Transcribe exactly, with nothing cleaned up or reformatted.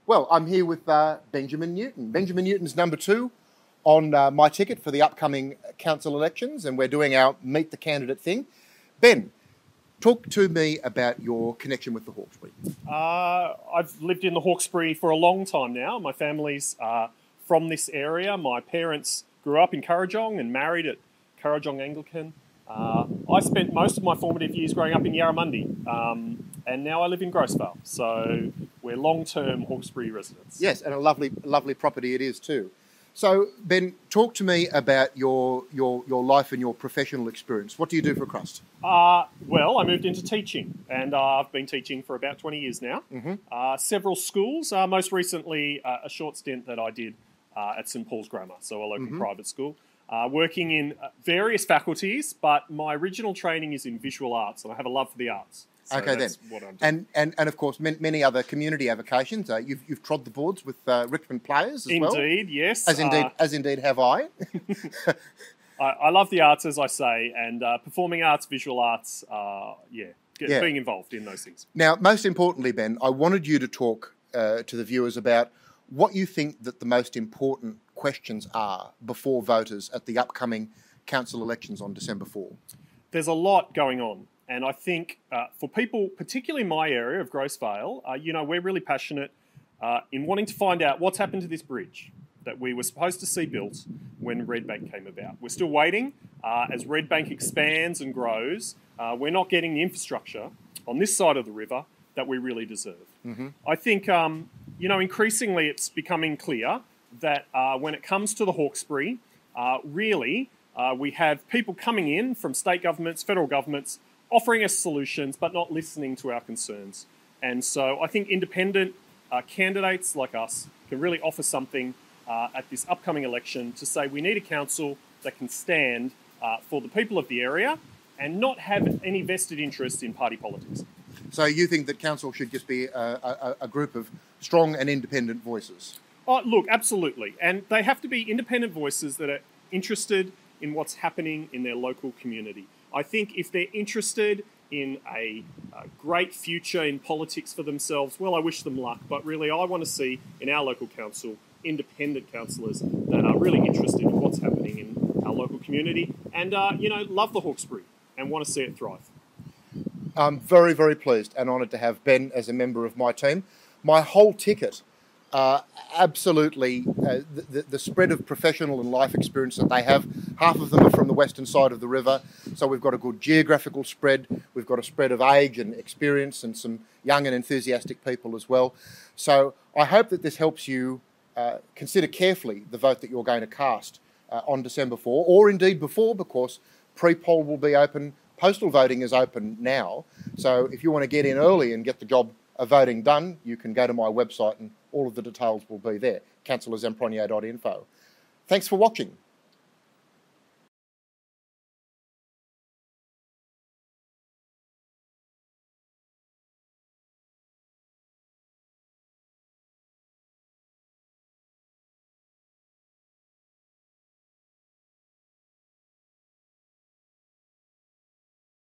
Well, I'm here with uh, Benjamin Newton. Benjamin Newton's number two on uh, my ticket for the upcoming council elections, and we're doing our Meet the Candidate thing. Ben, talk to me about your connection with the Hawkesbury. Uh, I've lived in the Hawkesbury for a long time now. My family's uh, from this area. My parents grew up in Currajong and married at Currajong Anglican. Uh, I spent most of my formative years growing up in Yarramundi, um, and now I live in Grose Vale. So we're long-term Hawkesbury residents. Yes, and a lovely, lovely property it is too. So, Ben, talk to me about your your your life and your professional experience. What do you do for a crust? Uh, well, I moved into teaching, and uh, I've been teaching for about twenty years now. Mm-hmm. uh, several schools, uh, most recently uh, a short stint that I did uh, at St Paul's Grammar, so a local mm-hmm. private school. Uh, working in various faculties, but my original training is in visual arts, and I have a love for the arts. So okay, then. What I'm doing. And, and and of course, many other community avocations. Uh, you've you've trod the boards with uh, Richmond players as indeed, well. Indeed, yes. As indeed, uh, as indeed have I. I. I love the arts, as I say, and uh, performing arts, visual arts. Uh, yeah, get, yeah, being involved in those things. Now, most importantly, Ben, I wanted you to talk uh, to the viewers about what you think that the most important questions are before voters at the upcoming council elections on December fourth. There's a lot going on, and I think uh, for people, particularly in my area of Grose Vale, uh, you know, we're really passionate uh, in wanting to find out what's happened to this bridge that we were supposed to see built when Redbank came about. We're still waiting. Uh, as Redbank expands and grows, uh, we're not getting the infrastructure on this side of the river that we really deserve. Mm-hmm. I think, um, you know, increasingly it's becoming clear that uh, when it comes to the Hawkesbury, uh, really uh, we have people coming in from state governments, federal governments, offering us solutions but not listening to our concerns. And so I think independent uh, candidates like us can really offer something uh, at this upcoming election to say we need a council that can stand uh, for the people of the area and not have any vested interest in party politics. So you think that council should just be a, a, a group of strong and independent voices? Oh, look, absolutely. And they have to be independent voices that are interested in what's happening in their local community. I think if they're interested in a, a great future in politics for themselves, well, I wish them luck. But really, I want to see in our local council independent councillors that are really interested in what's happening in our local community and, uh, you know, love the Hawkesbury and want to see it thrive. I'm very, very pleased and honoured to have Ben as a member of my team. My whole ticket, uh, absolutely, uh, the, the spread of professional and life experience that they have, half of them are from the western side of the river, so we've got a good geographical spread, we've got a spread of age and experience and some young and enthusiastic people as well. So I hope that this helps you uh, consider carefully the vote that you're going to cast uh, on December fourth, or indeed before, because pre-poll will be open. Postal voting is open now, so if you want to get in early and get the job of voting done, you can go to my website and all of the details will be there, councillor zamprognier dot info. Thanks for watching.